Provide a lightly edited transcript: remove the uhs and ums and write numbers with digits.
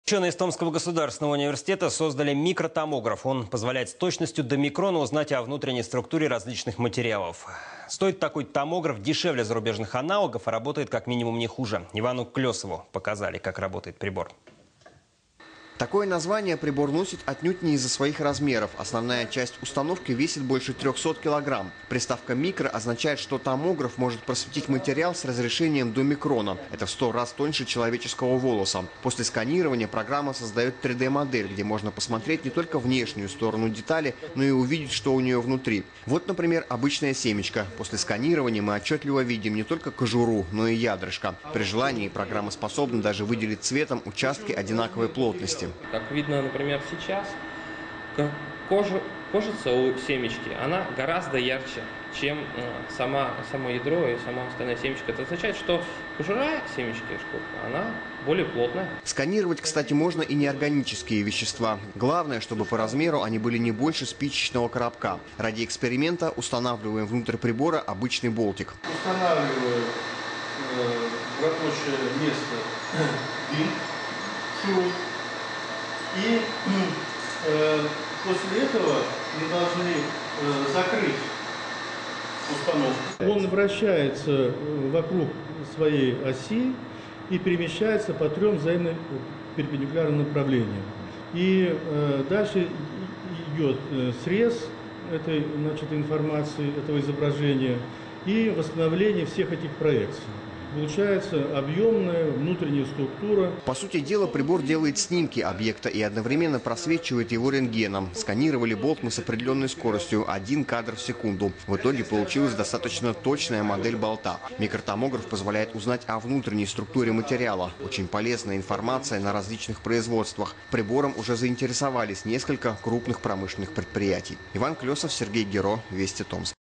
Ученые из Томского государственного университета создали микротомограф. Он позволяет с точностью до микрона узнать о внутренней структуре различных материалов. Стоит такой томограф дешевле зарубежных аналогов, а работает как минимум не хуже. Ивану Клёсову показали, как работает прибор. Такое название прибор носит отнюдь не из-за своих размеров. Основная часть установки весит больше 300 килограмм. Приставка «микро» означает, что томограф может просветить материал с разрешением до микрона. Это в 100 раз тоньше человеческого волоса. После сканирования программа создает 3D-модель, где можно посмотреть не только внешнюю сторону детали, но и увидеть, что у нее внутри. Вот, например, обычная семечко. После сканирования мы отчетливо видим не только кожуру, но и ядрышко. При желании программа способна даже выделить цветом участки одинаковой плотности. Как видно, например, сейчас, кожица у семечки, она гораздо ярче, чем само ядро и сама остальная семечка. Это означает, что кожура семечки, шкурка, она более плотная. Сканировать, кстати, можно и неорганические вещества. Главное, чтобы по размеру они были не больше спичечного коробка. Ради эксперимента устанавливаем внутрь прибора обычный болтик. Устанавливаю в рабочее место винт. И после этого мы должны закрыть установку. Он вращается вокруг своей оси и перемещается по 3 взаимно перпендикулярным направлениям. И дальше идет срез этой информации, этого изображения и восстановление всех этих проекций. Получается объемная внутренняя структура. По сути дела, прибор делает снимки объекта и одновременно просвечивает его рентгеном. Сканировали болт мы с определенной скоростью – 1 кадр в секунду. В итоге получилась достаточно точная модель болта. Микротомограф позволяет узнать о внутренней структуре материала. Очень полезная информация на различных производствах. Прибором уже заинтересовались несколько крупных промышленных предприятий. Иван Клёсов, Сергей Геро, Вести Томск.